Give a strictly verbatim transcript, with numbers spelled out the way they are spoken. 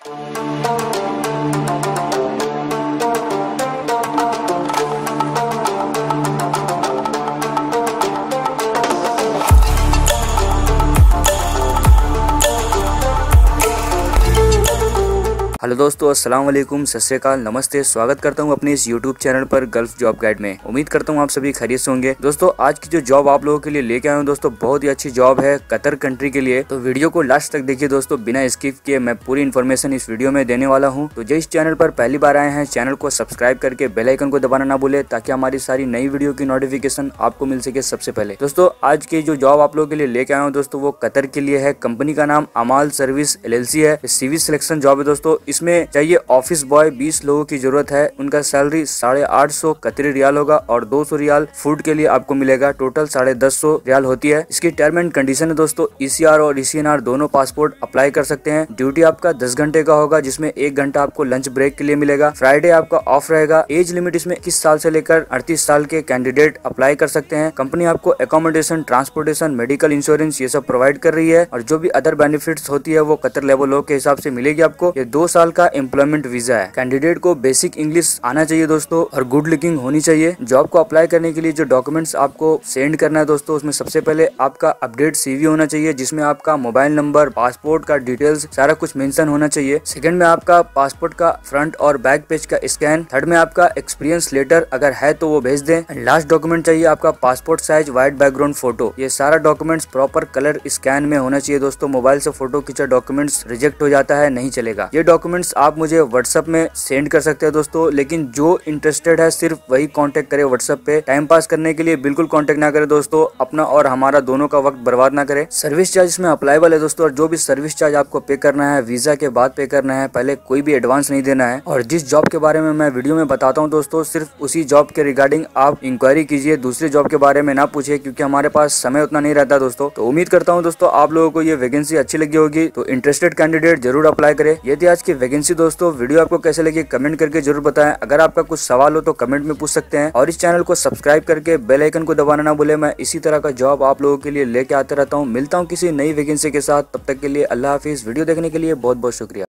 Hello दोस्तों, अस्सलाम वालेकुम, सत श्री अकाल, नमस्ते। स्वागत करता हूं अपने इस यूट्यूब चैनल पर गल्फ जॉब गाइड में। उम्मीद करता हूं आप सभी खैरियत से होंगे। दोस्तों, आज की जो जॉब आप लोगों के लिए लेके आया हूं दोस्तों, बहुत ही अच्छी जॉब है कतर कंट्री के लिए। तो वीडियो को लास्ट तक देखिए दोस्तों, बिना स्किप किए मैं पूरी इन्फॉर्मेशन इस वीडियो में देने वाला हूँ। तो जो इस चैनल पर पहली बार आए हैं, चैनल को सब्सक्राइब करके बेल आइकन को दबाना ना भूले, ताकि हमारी सारी नई वीडियो की नोटिफिकेशन आपको मिल सके सबसे पहले। दोस्तों, आज की जो जॉब आप लोगों के लिए लेके आया हूँ दोस्तों, वो कतर के लिए है। कंपनी का नाम अमाल सर्विस एल एल सी है। सीवी सिलेक्शन जॉब है दोस्तों। इसमें चाहिए ऑफिस बॉय, बीस लोगों की जरूरत है। उनका सैलरी साढ़े आठ सौ कतरी रियाल होगा और दो सौ रियाल फूड के लिए आपको मिलेगा। टोटल साढ़े दस सौ रियाल होती है। इसकी टर्म एंड कंडीशन है दोस्तों, ई सी आर और ई सी एन आर दोनों पासपोर्ट अप्लाई कर सकते हैं। ड्यूटी आपका दस घंटे का होगा, जिसमें एक घंटा आपको लंच ब्रेक के लिए मिलेगा। फ्राइडे आपका ऑफ रहेगा। एज लिमिट इसमें इक्कीस साल से लेकर अड़तीस साल के कैंडिडेट अप्लाई कर सकते हैं। कंपनी आपको एकोमोडेशन, ट्रांसपोर्टेशन, मेडिकल इंश्योरेंस ये सब प्रोवाइड कर रही है, और जो भी अदर बेनिफिट्स होती है वो कतर लेवल लॉ के हिसाब से मिलेगी आपको। ये दो साल का एम्प्लॉयमेंट वीजा है। कैंडिडेट को बेसिक इंग्लिश आना चाहिए दोस्तों, और गुड लुकिंग होनी चाहिए। जॉब को अप्लाई करने के लिए जो डॉक्यूमेंट्स आपको सेंड करना है दोस्तों, उसमें सबसे पहले आपका अपडेट सी वी होना चाहिए, जिसमें आपका मोबाइल नंबर, पासपोर्ट का डिटेल्स सारा कुछ मेंशन होना चाहिए। सेकंड में आपका पासपोर्ट का फ्रंट और बैक पेज का स्कैन। थर्ड में आपका एक्सपीरियंस लेटर अगर है तो वो भेज दें। लास्ट डॉक्यूमेंट चाहिए आपका passport size white background photo. ये सारा डॉक्यूमेंट्स प्रॉपर कलर स्कैन में होना चाहिए दोस्तों। मोबाइल से फोटो खींचा डॉक्यूमेंट्स रिजेक्ट हो जाता है, नहीं चलेगा। ये डॉक्यूमेंट्स आप मुझे व्हाट्सएप में सेंड कर सकते हैं दोस्तों, लेकिन जो इंटरेस्टेड है सिर्फ वही कांटेक्ट करे व्हाट्सएप पे। टाइम पास करने के लिए बिल्कुल कांटेक्ट ना करे दोस्तों, अपना और हमारा दोनों का वक्त बर्बाद ना करे। सर्विस चार्ज इसमें अप्लाईबल है दोस्तों, और जो भी सर्विस चार्ज आपको पे करना है वीजा के बाद पे करना है, पहले कोई भी एडवांस नहीं देना है। और जिस जॉब के बारे में मैं वीडियो में बताता हूँ दोस्तों, सिर्फ उसी जॉब के रिगार्डिंग आप इंक्वायरी कीजिए, दूसरे जॉब के बारे में ना पूछिए, क्योंकि हमारे पास समय उतना नहीं रहता दोस्तों। तो उम्मीद करता हूँ दोस्तों आप लोगों को ये वैकेंसी अच्छी लगी होगी, तो इंटरेस्टेड कैंडिडेट जरूर अप्लाई करे। ये थी आज की वैकेंसी दोस्तों। वीडियो आपको कैसे लगी कमेंट करके जरूर बताएं। अगर आपका कुछ सवाल हो तो कमेंट में पूछ सकते हैं, और इस चैनल को सब्सक्राइब करके बेल आइकन को दबाना ना भूले। मैं इसी तरह का जॉब आप लोगों के लिए लेके आते रहता हूँ। मिलता हूँ किसी नई वैकेंसी के साथ, तब तक के लिए अल्लाह हाफिज। वीडियो देखने के लिए बहुत बहुत शुक्रिया।